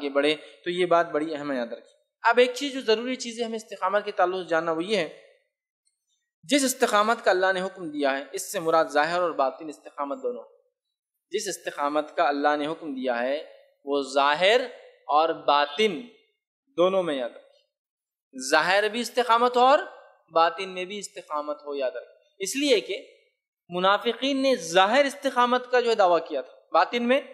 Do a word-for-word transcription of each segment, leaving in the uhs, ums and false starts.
آگے بڑھے. تو یہ بات بڑی اہم ہے، یاد رکھیں. اب ایک چیز جو ضروری چیز ہے ہمیں استقامت کے تعلق سے جاننا وہ یہ ہے، جس استقامت کا اللہ نے حکم دیا ہے اس سے مراد ظاہر اور باطن استقامت دونوں. جس استقامت کا اللہ نے حکم دیا ہے وہ ظاہر اور باطن دونوں میں، یاد رکھیں. ظاہر بھی استقامت ہو اور باطن میں بھی استقامت ہو، یاد رکھیں. اس لیے کہ منافقین نے ظاہر استقامت کا جو ہے دعویٰ کیا تھا، باطن میں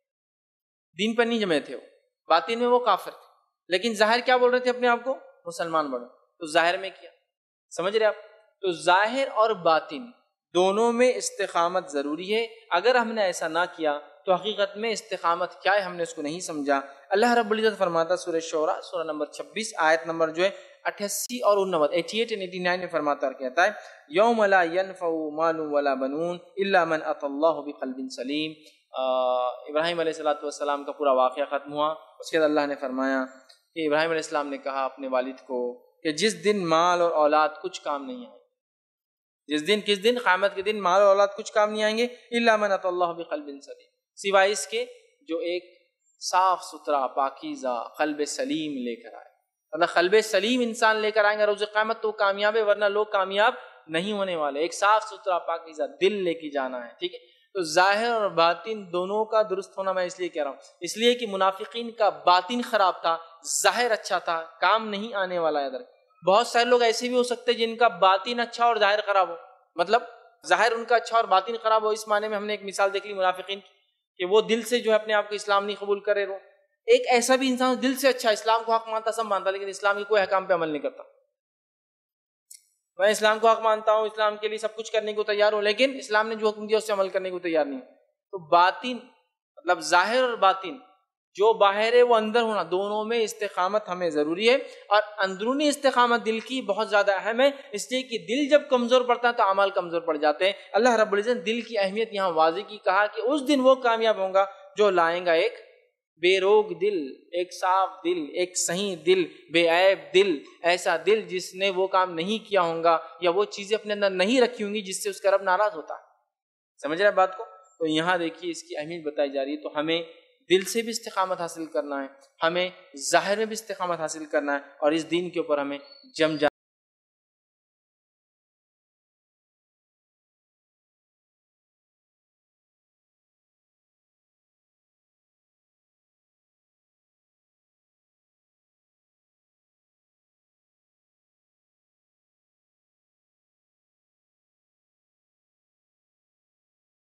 دین پر نہیں جمے تھے، وہ باطن میں وہ کافر تھے، لیکن ظاہر کیا بول رہے تھے اپنے آپ کو؟ مسلمان بڑھو. تو ظاہر میں کیا سمجھ رہے آپ؟ تو ظاہر اور باطن دونوں میں استقامت ضروری ہے. اگر ہم نے ایسا نہ کیا تو حقیقت میں استقامت کیا ہے ہم نے اس کو نہیں سمجھا. اللہ رب العزت فرماتا سورہ شورا سورہ نمبر چھبیس آیت نمبر جو ہے اٹھاسی اور انوت اٹھاسی اور ننانوے میں فرماتا اور کہتا ہے یوم لا ينفع مال ولا بنون الا من اتى الله بقلب سلیم. ابراہیم علیہ الصلوۃ والسلام کا پورا واقعہ ختم ہوا. اس کے بعد اللہ نے فرمایا کہ ابراہیم علیہ السلام نے کہا اپنے والد کو کہ جس دن مال اور اولاد کچھ کام نہیں آئے، جس دن کس دن قیامت کے دن مال اور اولاد کچھ کام نہیں آئیں گے، الا من اتى الله بقلب سلیم، سوائے اس کے جو ایک صاف ستھرا پاکیزہ قلب سلیم لے کر آئے. مطلب قلب سلیم انسان لے کر آئیں گے روز قیامت تو کامیاب ہے، ورنہ لوگ کامیاب نہیں ہونے والے. ایک صاف ستھرا پاکیزہ دل لے کے جانا ہے. ٹھیک ہے، تو ظاہر اور باطن دونوں کا درست ہونا میں اس لیے کہہ رہا ہوں، اس لیے کہ منافقین کا باطن خراب تھا، ظاہر اچھا تھا، کام نہیں آنے والا ہے. ادھر بہت سارے لوگ ایسے بھی ہو سکتے ہیں جن کا باطن اچھا اور ظاہر خراب ہو، مطلب ظاہر ان کا اچھا اور باطن خراب ہو. اس معنی میں ہم نے ایک مثال دیکھ لی منافقین کہ وہ دل سے جو ہے اپنے آپ کو اسلام نہیں قبول کرے رہو. ایک ایسا بھی انسان دل سے اچھا اسلام کو حق مانتا، سب مانتا، لیکن اسلام کے کوئی احکام پہ عمل نہیں کرتا. میں اسلام کو حق مانتا ہوں، اسلام کے لیے سب کچھ کرنے کو تیار ہوں، لیکن اسلام نے جو حکم دیا اس سے عمل کرنے کو تیار نہیں. تو باطن مطلب ظاہر اور باطن جو باہر ہے وہ اندر ہونا، دونوں میں استقامت ہمیں ضروری ہے. اور اندرونی استقامت دل کی بہت زیادہ اہم ہے، اس لیے کہ دل جب کمزور پڑتا ہے تو اعمال کمزور پڑ جاتے ہیں. اللہ رب العزت نے دل کی اہمیت یہاں واضح کی، کہا کہ اس دن وہ کامیاب ہوں گا جو لائیں گا ایک بے روگ دل، ایک صاف دل، ایک صحیح دل، بے عیب دل، ایسا دل جس نے وہ کام نہیں کیا ہوں گا یا وہ چیزیں اپنے اندر نہیں رکھی ہوں گی جس سے اس کا رب ناراض ہوتا ہے. سمجھ رہے ہیں بات کو؟ تو یہاں دیکھیے اس کی اہمیت بتائی جا رہی ہے. تو ہمیں دل سے بھی استقامت حاصل کرنا ہے، ہمیں ظاہر میں بھی استقامت حاصل کرنا ہے، اور اس دین کے اوپر ہمیں جم جا